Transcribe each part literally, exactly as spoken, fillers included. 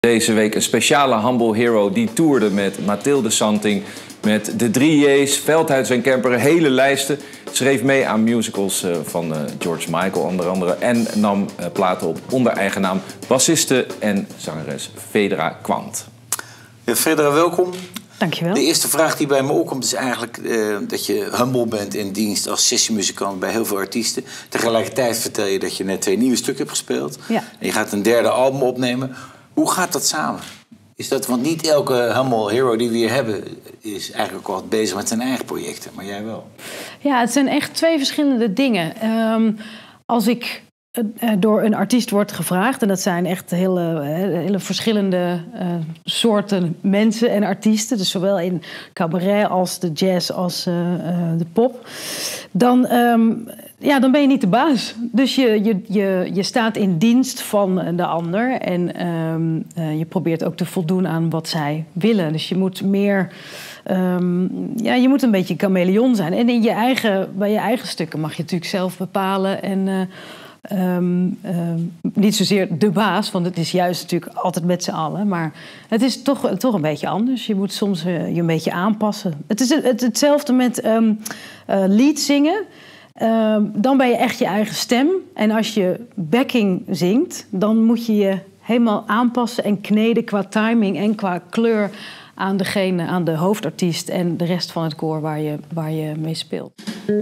Deze week een speciale Humble Hero die toerde met Mathilde Santing, met de drie J's, Veldhuis en Kemper, hele lijsten. Schreef mee aan musicals van George Michael onder andere en nam platen op onder eigen naam, bassiste en zangeres Fedra Kwant. Ja, Fedra, welkom. Dankjewel. De eerste vraag die bij me opkomt is eigenlijk uh, dat je humble bent in dienst als sessiemuzikant bij heel veel artiesten. Tegelijkertijd vertel je dat je net twee nieuwe stukken hebt gespeeld. Ja. En je gaat een derde album opnemen. Hoe gaat dat samen? Is dat, want niet elke Humble Hero die we hier hebben is eigenlijk ook al bezig met zijn eigen projecten, maar jij wel. Ja, het zijn echt twee verschillende dingen. Um, als ik uh, door een artiest word gevraagd, en dat zijn echt hele, hele verschillende uh, soorten mensen en artiesten, dus zowel in cabaret als de jazz als uh, uh, de pop, dan, um, ja, dan ben je niet de baas. Dus je, je, je, je staat in dienst van de ander en um, uh, je probeert ook te voldoen aan wat zij willen. Dus je moet meer... Um, ja, je moet een beetje chameleon zijn. En in je eigen, bij je eigen stukken mag je natuurlijk zelf bepalen. En uh, um, um, niet zozeer de baas, want het is juist natuurlijk altijd met z'n allen. Maar het is toch, toch een beetje anders. Je moet soms uh, je een beetje aanpassen. Het is het, hetzelfde met um, uh, lied zingen. Uh, dan ben je echt je eigen stem. En als je backing zingt, dan moet je je helemaal aanpassen en kneden qua timing en qua kleur aan degene, aan de hoofdartiest en de rest van het koor waar je, waar je mee speelt.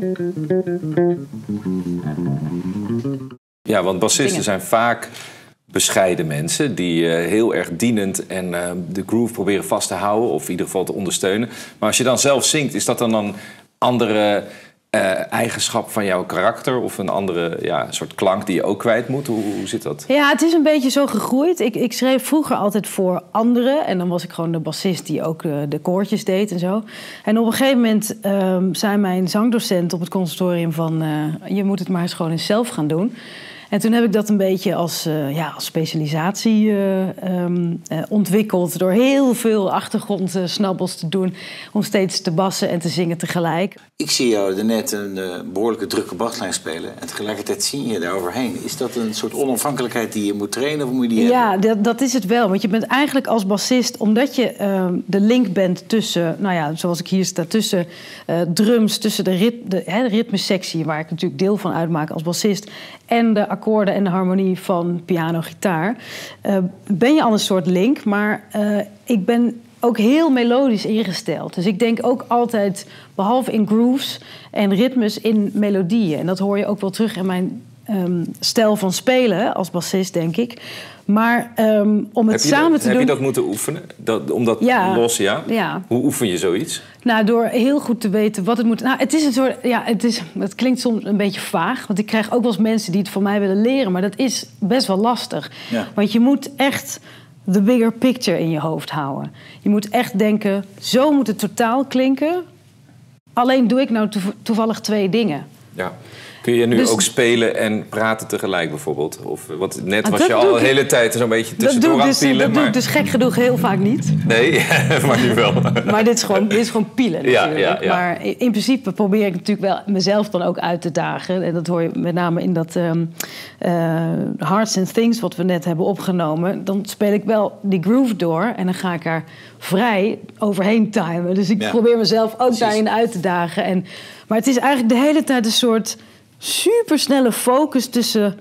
Ja, want bassisten zijn vaak bescheiden mensen die uh, heel erg dienend en uh, de groove proberen vast te houden of in ieder geval te ondersteunen. Maar als je dan zelf zingt, is dat dan een andere uh, eigenschap van jouw karakter of een andere ja, soort klank die je ook kwijt moet? Hoe, hoe zit dat? Ja, het is een beetje zo gegroeid. Ik, ik schreef vroeger altijd voor anderen en dan was ik gewoon de bassist die ook de, de koortjes deed en zo. En op een gegeven moment um, zei mijn zangdocent op het conservatorium van uh, je moet het maar eens gewoon eens zelf gaan doen. En toen heb ik dat een beetje als, uh, ja, als specialisatie uh, um, uh, ontwikkeld door heel veel achtergrondsnabbels te doen om steeds te bassen en te zingen tegelijk. Ik zie jou daarnet een uh, behoorlijke drukke baslijn spelen en tegelijkertijd zie je daar overheen. Is dat een soort onafhankelijkheid die je moet trainen of moet je die ja, hebben? Ja, dat, dat is het wel. Want je bent eigenlijk als bassist, omdat je uh, de link bent tussen, nou ja, zoals ik hier sta, tussen uh, drums, tussen de, rit, de, hè, de ritmesectie, waar ik natuurlijk deel van uitmaak als bassist, en de akkoorden en de harmonie van piano-gitaar, uh, ben je al een soort link. Maar uh, ik ben ook heel melodisch ingesteld. Dus ik denk ook altijd, behalve in grooves en ritmes, in melodieën. En dat hoor je ook wel terug in mijn um, stijl van spelen als bassist, denk ik. Maar um, om het samen dat, te heb doen... Heb je dat moeten oefenen? Dat, om dat ja, los, ja? ja? Hoe oefen je zoiets? Nou, door heel goed te weten wat het moet... Nou, het is een soort... Ja, het, is, het klinkt soms een beetje vaag. Want ik krijg ook wel eens mensen die het van mij willen leren. Maar dat is best wel lastig. Ja. Want je moet echt the bigger picture in je hoofd houden. Je moet echt denken, zo moet het totaal klinken. Alleen doe ik nou toevallig twee dingen. Ja. Kun je nu dus ook spelen en praten tegelijk bijvoorbeeld? Of, want net ah, was je al de hele tijd zo'n beetje tussendoor aan het pielen. Dat maar... doe ik dus gek genoeg heel vaak niet. Nee, maar nu wel. Maar dit is gewoon, dit is gewoon pielen natuurlijk. Ja, ja, ja. Maar in principe probeer ik natuurlijk wel mezelf dan ook uit te dagen. En dat hoor je met name in dat um, uh, Hearts and Things wat we net hebben opgenomen. Dan speel ik wel die groove door en dan ga ik er vrij overheen timen. Dus ik ja. probeer mezelf ook Precies. daarin uit te dagen. En, maar het is eigenlijk de hele tijd een soort supersnelle focus tussen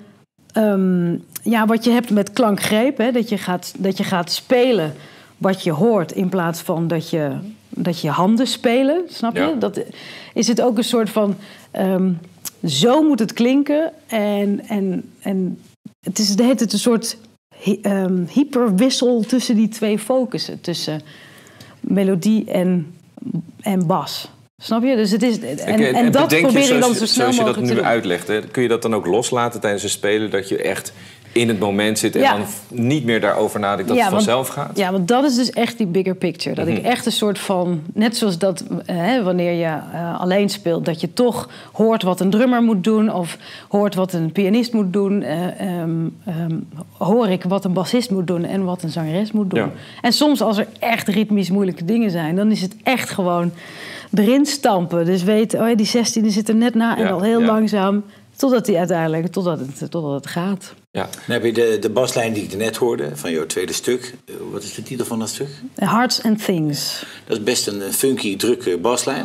um, ja, wat je hebt met klankgreep. Hè, dat, je gaat, dat je gaat spelen wat je hoort in plaats van dat je, dat je handen spelen. Snap je? Ja. Dat is het ook een soort van um, zo moet het klinken. En, en, en het is de hele tijd een soort um, hyperwissel tussen die twee focussen. Tussen melodie en, en bas. Snap je? Dus het is, en, en, en dat probeer je, ik dan zo snel mogelijk te doen. Zoals je dat nu doen. uitlegt, hè, kun je dat dan ook loslaten tijdens het spelen? Dat je echt in het moment zit en ja. dan niet meer daarover nadenkt dat ja, het vanzelf want, gaat? Ja, want dat is dus echt die bigger picture. Dat mm-hmm. ik echt een soort van... Net zoals dat hè, wanneer je uh, alleen speelt, dat je toch hoort wat een drummer moet doen of hoort wat een pianist moet doen. Uh, um, um, hoor ik wat een bassist moet doen en wat een zangeres moet doen. Ja. En soms als er echt ritmisch moeilijke dingen zijn, dan is het echt gewoon erin stampen. Dus weet, oh ja, die zestiende zit er net na en ja, al heel ja. langzaam. Totdat die uiteindelijk, totdat het, totdat het gaat. Ja. Dan heb je de, de baslijn die ik net hoorde van jouw tweede stuk. Uh, wat is de titel van dat stuk? Hearts and Things. Dat is best een funky, drukke baslijn.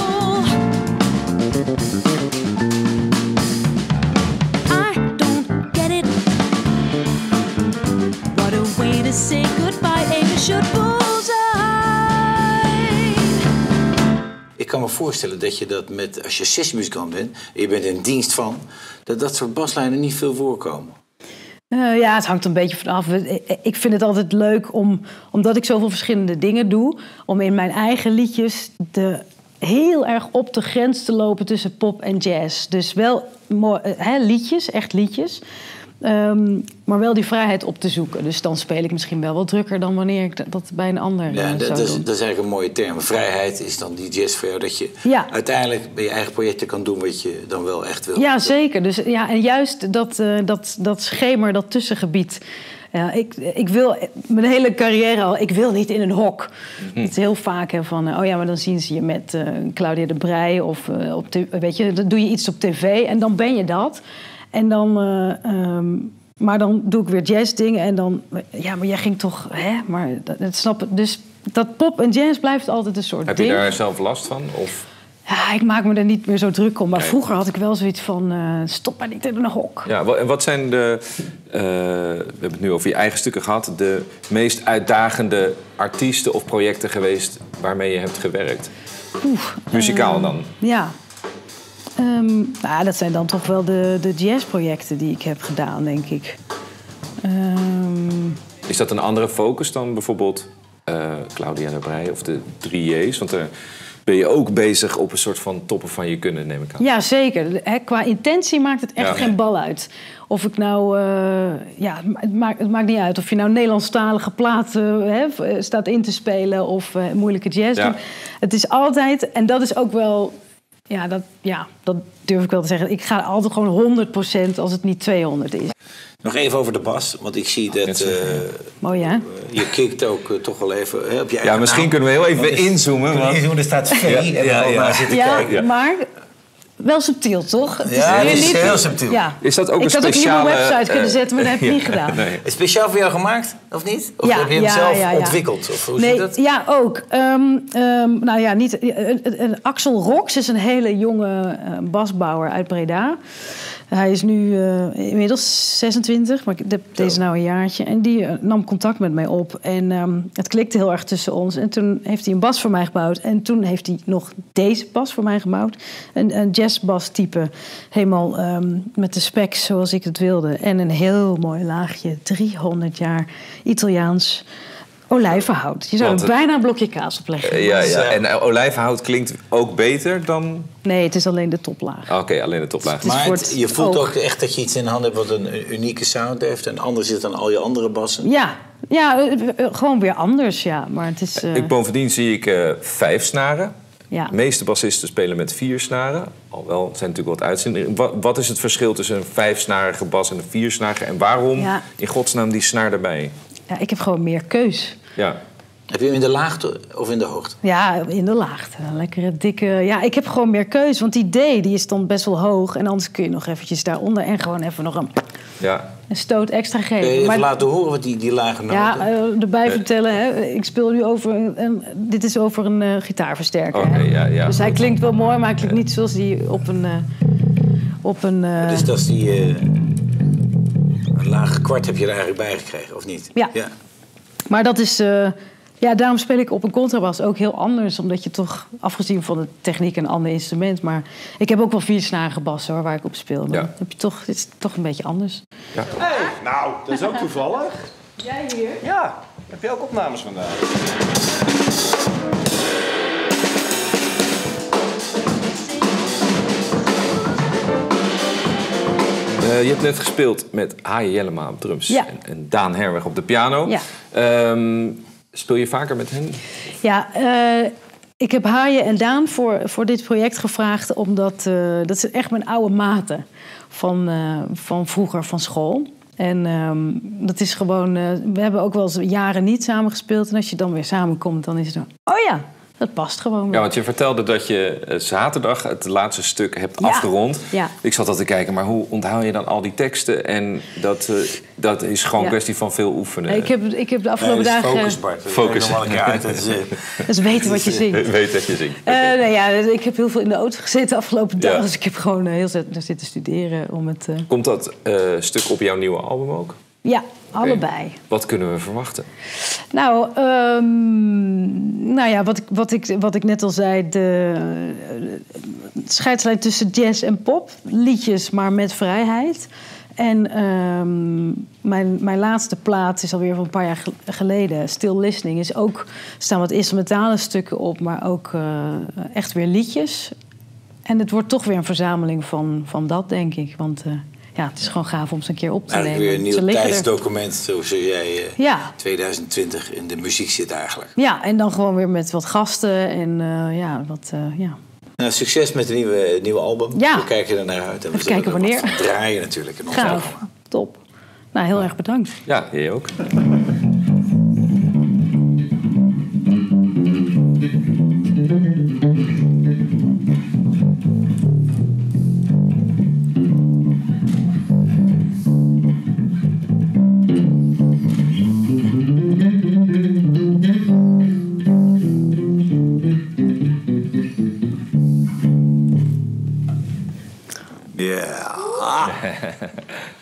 Say goodbye, Amy should bullseye. Ik kan me voorstellen dat je dat met, als je sessiemuzikant bent en je bent in dienst van, dat dat soort baslijnen niet veel voorkomen. Uh, ja, het hangt een beetje vanaf. Ik vind het altijd leuk om, omdat ik zoveel verschillende dingen doe, om in mijn eigen liedjes de heel erg op de grens te lopen tussen pop en jazz. Dus wel mooi, hè, liedjes, echt liedjes. Um, maar wel die vrijheid op te zoeken. Dus dan speel ik misschien wel wat drukker dan wanneer ik dat bij een ander ja, uh, dat, zou dat, is, doen. dat is eigenlijk een mooie term. Vrijheid is dan die jazz voor jou. Dat je ja. uiteindelijk bij je eigen projecten kan doen wat je dan wel echt wil. Ja, zeker. Dus, ja, en juist dat, uh, dat, dat schemer, dat tussengebied. Ja, ik, ik wil mijn hele carrière al, ik wil niet in een hok. Mm-hmm. Het is heel vaak hè, van, oh ja, maar dan zien ze je met uh, Claudia de Breij of uh, op te, weet je, dan doe je iets op tv en dan ben je dat. En dan, uh, um, maar dan doe ik weer jazzdingen en dan, ja, maar jij ging toch, hè, maar dat, dat snap ik. Dus dat pop en jazz blijft altijd een soort Heb ding. Heb je daar zelf last van? Of? Ja, ik maak me er niet meer zo druk om. Maar nee. Vroeger had ik wel zoiets van, uh, stop maar niet in een hok. Ja, en wat zijn de, uh, we hebben het nu over je eigen stukken gehad, de meest uitdagende artiesten of projecten geweest waarmee je hebt gewerkt? Oeh, Muzikaal uh, dan? Ja. Um, nou, dat zijn dan toch wel de, de jazzprojecten die ik heb gedaan, denk ik. Um... Is dat een andere focus dan bijvoorbeeld uh, Claudia de Breij of de drie J's? Want daar ben je ook bezig op een soort van toppen van je kunnen, neem ik aan. Ja, zeker. He, qua intentie maakt het echt ja. geen bal uit. Of ik nou... Uh, ja, het maakt, het maakt niet uit of je nou Nederlandstalige platen he, staat in te spelen of uh, moeilijke jazz ja. doet. Het is altijd... En dat is ook wel... Ja dat, ja, dat durf ik wel te zeggen. Ik ga altijd gewoon honderd procent als het niet tweehonderd is. Nog even over de bas, want ik zie dat... Uh, Mooi, hè? Je kikt ook uh, toch wel even hè, op je eigen Ja, misschien naam. kunnen we heel even is, inzoomen. Want... Inzoomen, er staat V ja, en we ja, ja, ja. naar zitten ja, kijken. Ja, maar wel subtiel, toch? Het ja, is het is niet... heel subtiel. Ja. Is dat ook ik een had speciale... ook niet op mijn website kunnen zetten, maar dat heb ik ja, niet gedaan. Nee. Is het speciaal voor jou gemaakt, of niet? Of ja, heb je hem ja, zelf ja, ja. ontwikkeld? Of hoe nee, zit dat? Ja, ook. Um, um, nou ja, niet... Uh, uh, Axel Rox is een hele jonge uh, basbouwer uit Breda. Hij is nu uh, inmiddels zesentwintig, maar ik heb deze nou een jaartje. En die uh, nam contact met mij op. En um, het klikte heel erg tussen ons. En toen heeft hij een bas voor mij gebouwd. En toen heeft hij nog deze bas voor mij gebouwd. Een, een jazzbas-type. Helemaal um, met de specs zoals ik het wilde. En een heel mooi laagje. driehonderd jaar Italiaans olijvenhout. Je zou er bijna een blokje kaas op leggen. Ja, ja. En uh, olijvenhout klinkt ook beter dan... Nee, het is alleen de toplaag. Oké, okay, alleen de toplaag. Maar het, je voelt ook echt dat je iets in de hand hebt wat een unieke sound heeft. En anders is dan al je andere bassen. Ja, ja uh, uh, gewoon weer anders, ja. Maar het is... Uh... Ik, bovendien zie ik uh, vijf snaren. Ja. De meeste bassisten spelen met vier snaren. Alhoewel, er zijn natuurlijk wat uitzendingen. Wat, wat is het verschil tussen een vijfsnarige bas en een viersnarige? En waarom ja. in godsnaam die snaar erbij? Ja, ik heb gewoon meer keus. Ja. Heb je hem in de laagte of in de hoogte? Ja, in de laagte. Lekkere, dikke... Ja, ik heb gewoon meer keus. Want die D, die is dan best wel hoog. En anders kun je nog eventjes daaronder en gewoon even nog een, ja. een stoot extra geven. Kun je even maar, laten horen wat die, die lage noten... Ja, uh, erbij vertellen. Hè. Ik speel nu over... Een, dit is over een uh, gitaarversterker. Okay, ja, ja. Dus hij klinkt wel mooi, maar hij klinkt niet zoals die op een... Uh, op een uh... Dus dat is die... Uh, een lage kwart heb je er eigenlijk bij gekregen, of niet? Ja. ja. Maar dat is... Uh, ja, daarom speel ik op een contrabas ook heel anders. Omdat je toch, afgezien van de techniek, een ander instrument... maar ik heb ook wel viersnarige bassen hoor, waar ik op speel. Dan ja. heb je toch, het is toch een beetje anders. Ja. Hey, nou, dat is ook toevallig. Jij hier? Ja, heb je ook opnames vandaag? Uh, je hebt net gespeeld met Haaije Jellema op drums ja. en, en Daan Herweg op de piano. Ja. Um, speel je vaker met hen? Ja, uh, ik heb Haaije en Daan voor, voor dit project gevraagd... omdat uh, dat zijn echt mijn oude maten van, uh, van vroeger van school. En um, dat is gewoon... Uh, we hebben ook wel eens jaren niet samen gespeeld. En als je dan weer samenkomt, dan is het zo... Oh ja, Dat past gewoon. Ja, want je vertelde dat je uh, zaterdag het laatste stuk hebt Ja. afgerond. Ja. Ik zat al te kijken, maar hoe onthoud je dan al die teksten? En dat, uh, dat is gewoon een Ja. kwestie van veel oefenen. Ik heb, ik heb de afgelopen Nee, dat is dagen... focus, Bart. Dat Focus. leg ik nog wel een keer uit. Dat is, eh, Dat is weten wat je zingt. Weet dat je zingt. Eh, nou ja, ik heb heel veel in de auto gezeten de afgelopen Ja. dagen. Dus ik heb gewoon uh, heel zit- zitten studeren om het... Uh... Komt dat uh, stuk op jouw nieuwe album ook? Ja, allebei. Wat kunnen we verwachten? Nou, um, nou ja, wat ik, wat, ik, wat ik net al zei, de uh, scheidslijn tussen jazz en pop. Liedjes, maar met vrijheid. En um, mijn, mijn laatste plaat is alweer van een paar jaar geleden. Still Listening is ook, er staan wat instrumentale stukken op, maar ook uh, echt weer liedjes. En het wordt toch weer een verzameling van, van dat, denk ik. Want uh, ja, het is gewoon gaaf om ze een keer op te eigenlijk nemen. weer een Ze nieuw liggen er. tijdsdocument, zoals jij uh, Ja. twintig twintig in de muziek zit eigenlijk. Ja, en dan gewoon weer met wat gasten en uh, ja, wat, uh, ja. Nou, succes met het nieuwe, nieuwe album. Ja. We kijken er naar uit. En we Even zullen kijken er wanneer. wat van draaien natuurlijk in ons Gaaf, programma. top. Nou, heel erg bedankt. Ja, jij ook. Ja.